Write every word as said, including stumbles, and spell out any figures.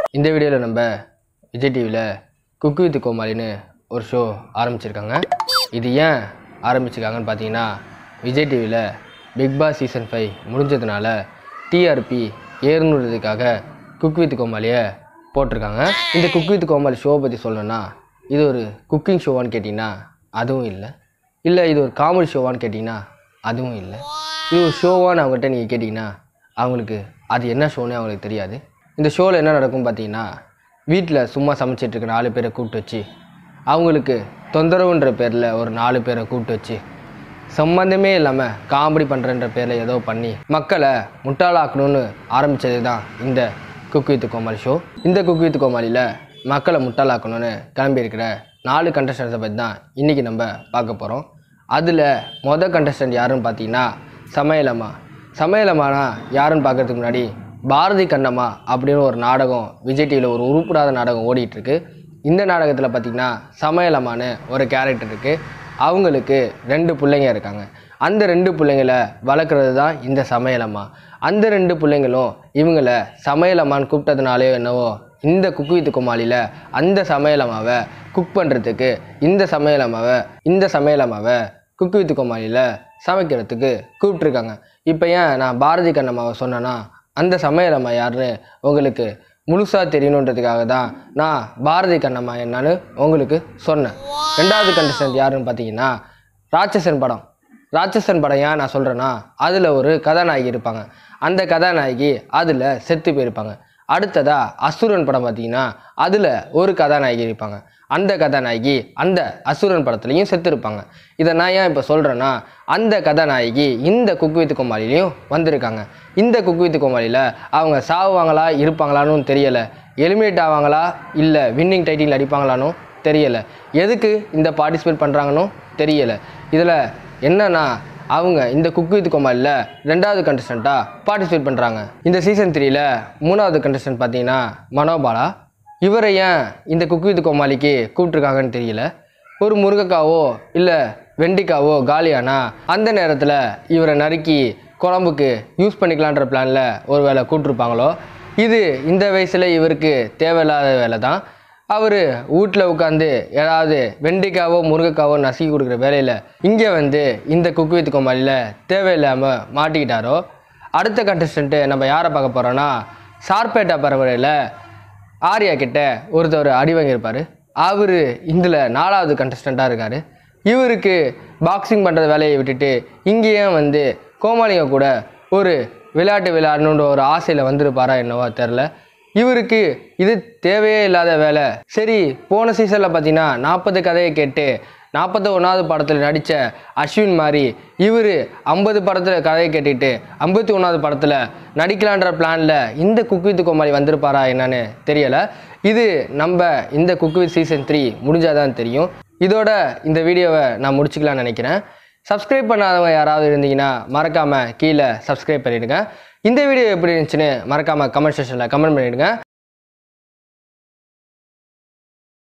இந்த வீடியோவில் நம்ம விஜய் டிவியில் குக் வித் கோமாளின்னு ஒரு ஷோ ஆரம்பிச்சிருக்காங்க. இது ஏன் ஆரம்பிச்சிருக்காங்கன்னு பார்த்தீங்கன்னா, விஜய் டிவியில் பிக் பாஸ் சீசன் ஃபைவ் முடிஞ்சதுனால டிஆர்பி ஏறணுன்றதுக்காக குக் வித் கோமாளியை போட்டிருக்காங்க. இந்த குக் வித் கோமாளி ஷோவை பற்றி சொல்லணும்னா, இது ஒரு குக்கிங் ஷோவான்னு கேட்டிங்கன்னா அதுவும் இல்லை, இல்லை இது ஒரு காமெடி ஷோவான்னு கேட்டிங்கன்னா அதுவும் இல்லை. இது ஒரு ஷோவான்னு அவங்ககிட்ட நீங்கள் கேட்டிங்கன்னா அவங்களுக்கு அது என்ன ஷோன்னு அவங்களுக்கு தெரியாது. இந்த ஷோவில் என்ன நடக்கும் பார்த்தீங்கன்னா, வீட்டில் சும்மா சமைச்சிட்ருக்க நாலு பேரை கூப்பிட்டு வச்சு, அவங்களுக்கு தொந்தரவுன்ற பேரில் ஒரு நாலு பேரை கூப்பிட்டு வச்சு, சம்மந்தமே இல்லாமல் காமெடி பண்ணுறன்ற பேரில் ஏதோ பண்ணி மக்களை முட்டாளாக்கணும்னு ஆரம்பித்தது தான் இந்த குக் வித் கோமாளி ஷோ. இந்த குக் வித் கோமாளியில் மக்களை முட்டாளாக்கணும்னு கிளம்பியிருக்கிற நாலு கண்டஸ்டன்ஸை பற்றி தான் இன்றைக்கி நம்ம பார்க்க போகிறோம். அதில் மொதல் கண்டஸ்டன்ட் யாருன்னு பார்த்தீங்கன்னா சமையலம்மா. சமையலம்மானா யாருன்னு பார்க்குறதுக்கு முன்னாடி, பாரதி கண்ணம்மா அப்படின்னு ஒரு நாடகம் விஜய் டிவியில் ஒரு உருப்படாத நாடகம் ஓடிட்டுருக்கு. இந்த நாடகத்தில் பார்த்திங்கன்னா சமையலம்மான்னு ஒரு கேரக்டர் இருக்குது. அவங்களுக்கு ரெண்டு பிள்ளைங்க இருக்காங்க. அந்த ரெண்டு பிள்ளைங்களை வளர்க்குறது தான் இந்த சமையலம்மா. அந்த ரெண்டு பிள்ளைங்களும் இவங்களை சமையலம்மான்னு கூப்பிட்டதுனாலே என்னவோ இந்த குக் வித் கோமாளியில் அந்த சமையலம்மாவை குக் பண்ணுறதுக்கு இந்த சமையலம்மாவை இந்த சமையலம்மாவை குக் வித் கோமாளியில் சமைக்கிறதுக்கு கூப்பிட்ருக்காங்க. இப்போ ஏன் நான் பாரதி கண்ணம்மாவை சொன்னேன்னா, அந்த சமையலம்மா யாருன்னு உங்களுக்கு முழுசாக தெரியணுன்றதுக்காக தான் நான் பாரதி கண்ணம்மா என்னன்னு உங்களுக்கு சொன்னேன். ரெண்டாவது கண்டஸ்டன்ட் யாருன்னு பார்த்தீங்கன்னா ராட்சசன் படம். ராட்சசன் படம் ஏன் நான் சொல்கிறேன்னா, அதில் ஒரு கதாநாயகி இருப்பாங்க. அந்த கதாநாயகி அதில் செத்து போயிருப்பாங்க. அடுத்ததாக அசுரன் படம் பார்த்தீங்கன்னா அதில் ஒரு கதாநாயகி இருப்பாங்க. அந்த கதாநாயகி அந்த அசுரன் படத்துலையும் செத்து இருப்பாங்க. இதை நான் ஏன் இப்போ சொல்கிறேன்னா, அந்த கதாநாயகி இந்த குக் வித் கோமாளிலையும் வந்திருக்காங்க. இந்த குக் வித் கோமாளியில் அவங்க சாவுவாங்களா இருப்பாங்களான்னு தெரியலை, எலிமினேட் ஆவாங்களா இல்லை வின்னிங் டைட்டில் அடிப்பாங்களான்னு தெரியலை, எதுக்கு இந்த பார்ட்டிசிபேட் பண்ணுறாங்கன்னு தெரியலை. இதில் என்னன்னா, அவங்க இந்த குக் வித் கோமாளியில் ரெண்டாவது கண்டஸ்டண்ட்டாக பார்ட்டிசிபேட் பண்ணுறாங்க. இந்த சீசன் த்ரீயில் மூணாவது கண்டஸ்டன்ட் பார்த்தீங்கன்னா மனோபாலா. இவரை ஏன் இந்த குக் வித் கோமாளிக்கு கூப்பிட்ருக்காங்கன்னு தெரியல. ஒரு முருங்கைக்காவோ இல்லை வெண்டிக்காவோ காலியானா அந்த நேரத்தில் இவரை நறுக்கி குழம்புக்கு யூஸ் பண்ணிக்கலான்ற பிளானில் ஒரு வேலை கூப்பிட்ருப்பாங்களோ. இது இந்த வயசில் இவருக்கு தேவையில்லாத வேலை தான். அவர் வீட்டில் உட்காந்து ஏதாவது வெண்டிக்காவோ முருங்கைக்காவோ நசுக்கி கொடுக்குற வேலையில் இங்கே வந்து இந்த குக் வித் கோமாளியில் தேவையில்லாமல் மாட்டிக்கிட்டாரோ. அடுத்த கண்டஸ்டண்ட்டு நம்ம யாரை பார்க்க போகிறோன்னா, சார்பேட்டா பரவரையில் ஆர்யா கிட்ட ஒருத்தர் அடி வாங்கியிருப்பார். அவர் இதில் நாலாவது கண்டஸ்டண்ட்டாக இருக்கார். இவருக்கு பாக்ஸிங் பண்ணுற வேலையை விட்டுட்டு இங்கேயே வந்து கோமாளிங்க கூட ஒரு விளையாட்டு விளையாடணுன்ற ஒரு ஆசையில் வந்திருப்பாரா என்னவோ தெரில. இவருக்கு இது தேவையே இல்லாத வேலை. சரி, போன சீசனில் பார்த்தீங்கன்னா நாற்பது கதையை கேட்டு நாற்பத்தி ஒன்றாவது படத்தில் நடித்த அஸ்வின் மாதிரி இவர் ஐம்பது படத்தில் கதையை கேட்டுட்டு ஐம்பத்தி ஒன்றாவது படத்தில் நடிக்கலான்ற பிளானில் இந்த குக் வித் கோமாளி வந்திருப்பாரா என்னன்னு தெரியலை. இது நம்ம இந்த குக் வித் சீசன் த்ரீ முடிஞ்சாதான் தெரியும். இதோட இந்த வீடியோவை நான் முடிச்சுக்கலான்னு நினைக்கிறேன். சப்ஸ்கிரைப் பண்ணாதவங்க யாராவது இருந்தீங்கன்னா மறக்காமல் கீழே சப்ஸ்கிரைப் பண்ணிவிடுங்க. இந்த வீடியோ எப்படி இருந்துச்சுன்னு மறக்காமல் கமெண்ட் செக்ஷனில் கமெண்ட் பண்ணிவிடுங்க.